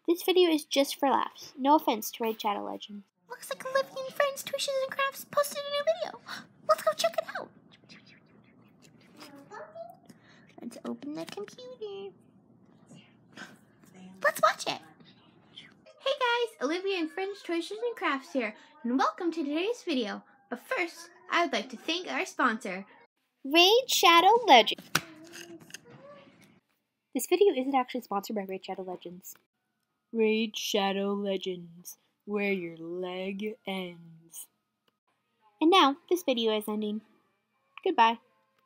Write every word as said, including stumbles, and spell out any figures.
This video is just for laughs. No offense to Raid Shadow Legends. Looks like Olivia and Friends Tuitions and Crafts posted a new video. Let's go check it out. Let's open the computer. Let's watch it. Hey guys, Olivia and Friends Tuitions and Crafts here, and welcome to today's video. But first, I would like to thank our sponsor, Raid Shadow Legends. This video isn't actually sponsored by Raid Shadow Legends. Raid Shadow Legends, where your leg ends. And now, this video is ending. Goodbye.